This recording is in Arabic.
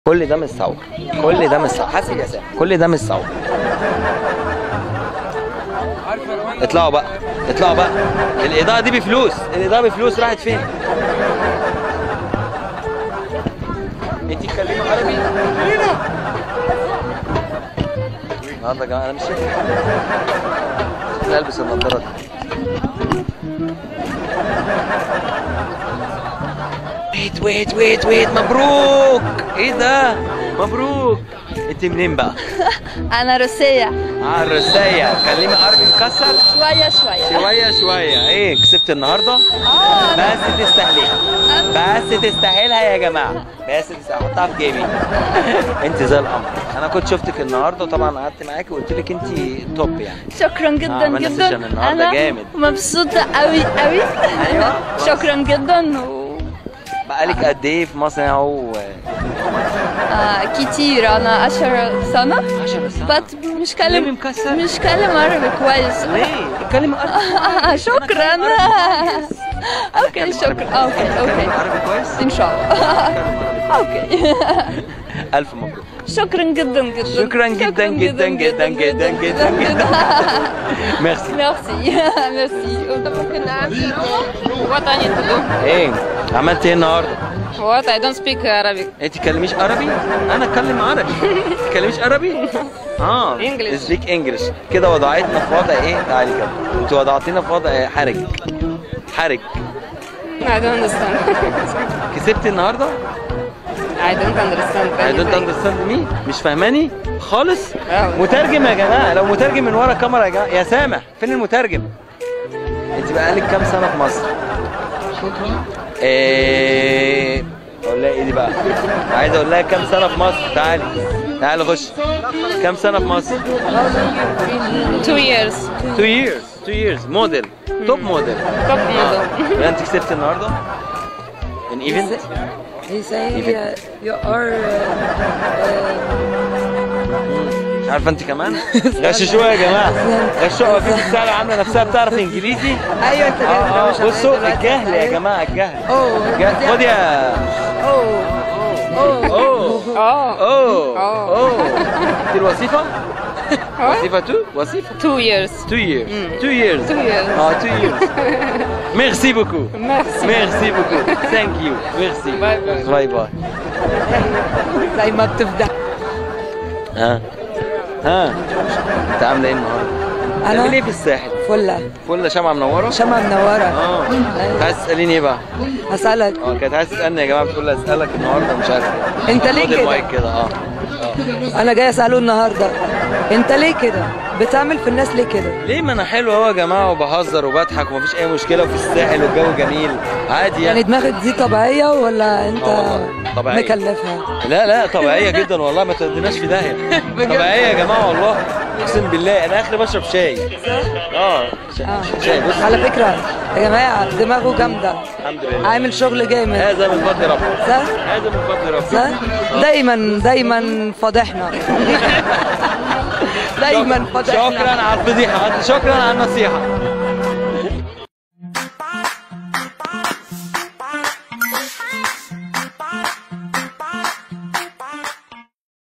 كل ده متصور، كل ده متصور، حاسب يا سامح، كل ده متصور. اطلعوا بقى، اطلعوا بقى. الإضاءة دي بفلوس، الإضاءة بفلوس. راحت فين؟ انتي تتكلمي عربي؟ النهارده يا جماعة أنا مش شايف. ألبس النضارة دي. ويت مبروك. ايه ده؟ مبروك. انت منين بقى؟ انا روسية. روسية. كلمي عربي مكسر؟ شوية. ايه كسبت النهارده؟ بس تستاهليها، بس تستاهلها يا جماعة، بس تستاهلها. حطها في جيبي. انت زي القمر. انا كنت شفتك النهارده وطبعا قعدت معاكي وقلت لك انت توب يعني. شكرا جدا جدا. النهارده جامد. مبسوطة قوي. ايوه. شكرا جدا. بقالك قد ايه في مصر اهو؟ كتير. انا 10 سنة. 10 سنة. بس مش كلم عربي كويس. ليه؟ اتكلم عربي. شكرا. اوكي شكرا. اوكي عربي كويس؟ ان شاء الله. اوكي. الف مبروك. شكرا جدا. ميرسي. ممكن نعمل وطني تدوم. ايه عملت ايه النهارده؟ What? I don't speak Arabic. انت تتكلميش عربي؟ انا اتكلم عربي. تتكلميش عربي؟ English. سبيك انجلش. كده وضعتنا في وضع ايه؟ تعالي كده. انت وضعتينا في وضع حرج. I don't understand. كسبت النهارده؟ I don't understand. مش فاهماني خالص؟ مترجم يا جماعه، لو مترجم من ورا الكاميرا يا جماعه. يا سامح فين المترجم؟ انت بقالك كام سنه في مصر؟ اقول لها ايه دي بقى؟ عايز اقول لها كام سنه في مصر. تعالي خش. كام سنه في مصر؟ 2 years. موديل. توب موديل. انت كسبت النهارده؟ ان ايفنت؟ He said you are مش عارفه انت كمان؟ غششوها يا جماعه، غششوها. في الساعه عامله نفسها بتعرف انجليزي. ايوه انت جاهز. بصوا الجهل يا جماعه، الجهل. خد يا انت الوظيفه؟ وظيفه 2 years. 2 years. 2 years. Merci beaucoup. Thank you. Merci. باي. زي ما بتفضح. ها انت عامله ايه النهارده؟ بتعملي ايه في الساحل؟ فله شمعة منوره؟ كنت عايز تساليني ايه بقى؟ هسألك. كانت عايز تسالني يا جماعه، بتقول لي اسالك النهارده مش عارف ايه. انت ليه كده؟ انا جاي اساله النهارده، انت ليه كده؟ بتعمل في الناس ليه كده؟ ليه؟ ما انا حلو اهو يا جماعه وبهزر وبضحك ومفيش اي مشكله وفي الساحل والجو جميل عادي يعني دماغك دي طبيعيه ولا انت طبيعية. مكلفها؟ لا طبيعيه جدا والله، ما توديناش في داهيه. طبيعيه يا جماعه والله، اقسم بالله. انا اخري بشرب شاي. شاي. بص على فكره يا جماعه دماغه جامده. الحمد لله. عامل شغل جامد. هذا من فضل ربنا. هذا من فضل ربنا. دايما فاضحنا. دايما فاضحنا. شكرا على الفضيحه، شكرا على النصيحه.